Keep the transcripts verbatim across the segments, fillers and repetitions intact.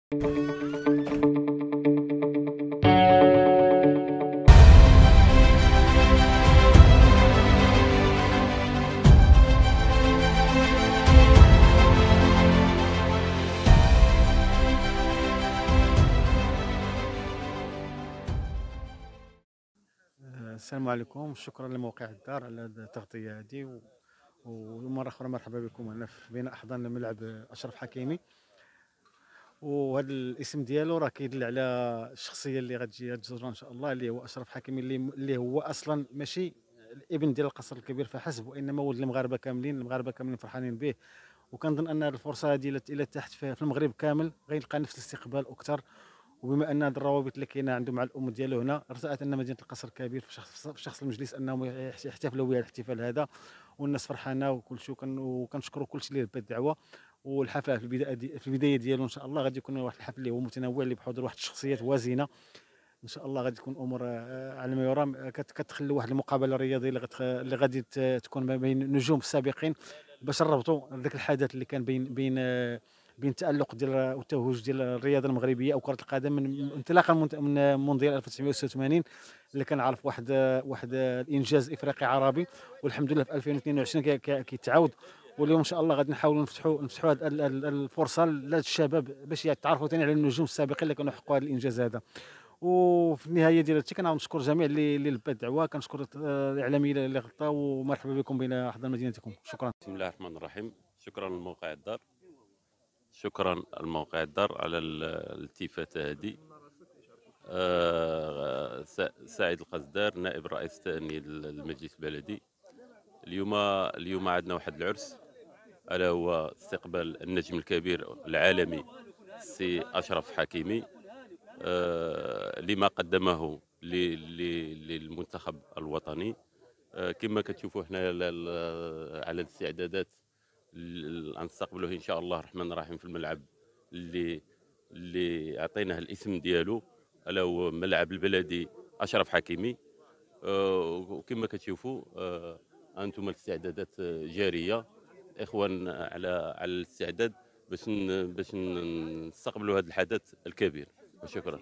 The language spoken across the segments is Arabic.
السلام عليكم، شكرا لموقع الدار على هذه التغطية هذه، ومرة أخرى مرحبا بكم هنا في بين أحضان ملعب أشرف حكيمي. وهذا الاسم ديالو راه كيدل على الشخصية اللي غتجي تزورنا إن شاء الله، اللي هو أشرف حكيمي، اللي اللي هو أصلا ماشي الابن ديال القصر الكبير فحسب، وإنما ولد المغاربة كاملين، المغاربة كاملين فرحانين به. وكنظن أن هذه الفرصة هذه إلا تحت في المغرب كامل غيلقى نفس الاستقبال أكثر. وبما ان هذه الروابط اللي كاينه عنده مع الام ديالو هنا، ارتأت ان مدينه القصر الكبير في شخص في شخص المجلس انهم يحتفلوا بهذا الاحتفال هذا، والناس فرحانه وكل شيء. وكنشكروا كل شيء اللي لبى الدعوه. والحفله في البدايه دي في البدايه ديالو ان شاء الله غادي يكون واحد الحفل اللي هو متنوع، اللي بحضور واحد الشخصيات وازنه ان شاء الله. غادي تكون امور آه، على ما يرام. كت- كتخلي واحد المقابله رياضيه اللي غتخ... اللي غادي ت- تكون ما بين النجوم السابقين، باش نربطوا ذاك الحدث اللي كان بين بين آه، بين التألق ديال والتوهج ديال الرياضه المغربيه او كره القدم من انطلاقا من من مونديال ألف وتسعمائة وستة وثمانين، اللي كان عارف واحد آه، واحد آه، الانجاز افريقي عربي. والحمد لله في ألفين واثنين وعشرين كي- كي- كيتعاود. واليوم ان شاء الله غادي نحاولوا نفتحوا نفتحوا هذه الفرصه لهاد الشباب باش يتعرفوا ثاني على النجوم السابقين اللي كانوا حققوا هذا الانجاز هذا. وفي النهايه ديال هادشي كنعاود نشكر جميع اللي اللي لبى الدعوه، كنشكر آه، الاعلاميين اللي غطاو، ومرحبا بكم بين احضان مدينتكم. شكرا. بسم الله الرحمن الرحيم. شكرا لموقع الدار، شكرا لموقع الدار على ال- الالتفاتة هذه. آه، سا- سعيد القصدار، نائب رئيس الثاني للمجلس البلدي. اليوم اليوم عندنا واحد العرس، الا هو استقبال النجم الكبير العالمي السي اشرف حكيمي، آه، لما قدمه ل- ل- للمنتخب الوطني. آه، كما كتشوفوا حنا على الاستعدادات اللي غنستقبلوه ان شاء الله الرحمن الرحيم في الملعب اللي اللي عطيناه الاسم ديالو، الا هو ملعب البلدي اشرف حكيمي. آه، وكما كتشوفوا آه، انتم الاستعدادات جاريه، اخوان على على الاستعداد باش ن- باش نستقبلوا هذا الحدث الكبير. شكرا.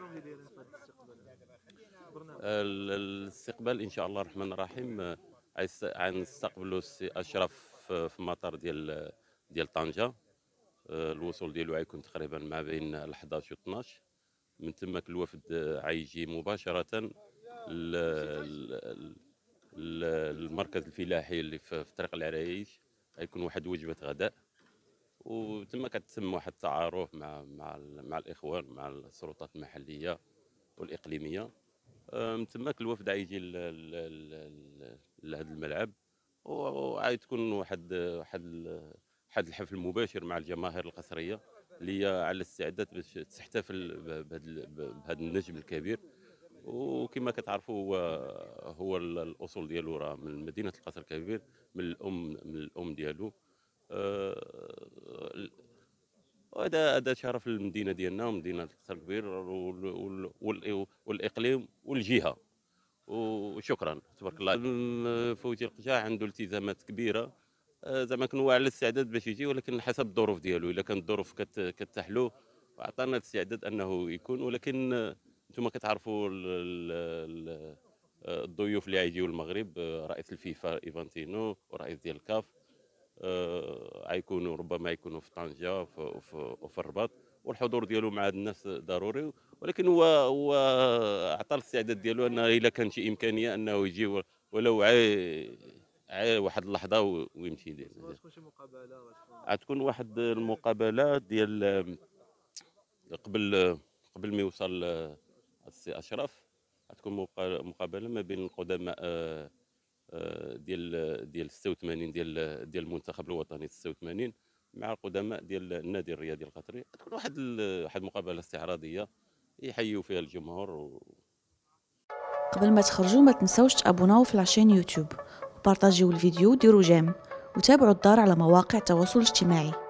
ال- الاستقبال ان شاء الله الرحمن الرحيم آه، عايز- غنستقبلوا السي اشرف في في المطار ديال ديال طنجه. آه، الوصول ديالو غيكون تقريبا ما بين الحداش و اثناش. من تماك الوفد آه، غيجي مباشره ل- ل- ل- المركز الفلاحي اللي في في طريق العرايش. غيكون واحد وجبه غداء، وتما كتتم واحد التعارف مع مع ال- مع الاخوان، مع السلطات المحليه والاقليميه. آه، من تماك الوفد غيجي لهذا الملعب، وغادي تكون واحد واحد ال- واحد الحفل مباشر مع الجماهير القصريه اللي هي على الاستعداد باش تحتفل بهذا النجم الكبير. وكما كتعرفوا هو هو ال- الاصول ديالو راه من مدينه القصر الكبير، من الام من الام ديالو. آه، وهذا هذا شرف للمدينه ديالنا ومدينه القصر الكبير وال- وال- وال- والاقليم والجهه. وشكرا تبارك الله. م- فوزي القجاع عنده التزامات كبيره، آه، زعما كنوا على الاستعداد باش يجي، ولكن حسب الظروف ديالو. الا كانت الظروف كت- كتحلو عطانا الاستعداد انه يكون. ولكن آه، انتم كتعرفوا ال- ال- ال- آه، الضيوف اللي غيجيو المغرب، آه، رئيس الفيفا ايفانتينو ورئيس ديال الكاف، آه، غيكونوا ربما يكونوا في طنجه وفي, وفي, وفي الرباط، والحضور ديالو مع هاد الناس ضروري. ولكن هو هو عطى الاستعداد ديالو انه الا كان شي امكانيه انه يجي و- ولو عي عي واحد اللحظه و- ويمشي ديال. تكون شي مقابله غتكون غتكون واحد المقابله ديال قبل قبل ما يوصل آه، السي اشرف. غتكون مقا- مقابله ما بين القدماء آه، آه، ديال ديال ستة وثمانين ديال ديال المنتخب الوطني ستة وثمانين مع القدماء ديال النادي الرياضي القطري. تكون واحد ال- واحد المقابله استعراضيه يحيوا فيها الجمهور. و... قبل ما تخرجوا ما تنسوش تابوناو في العشان يوتيوب، وبارطاجيو الفيديو وديروا جيم، وتابعوا الدار على مواقع التواصل الاجتماعي.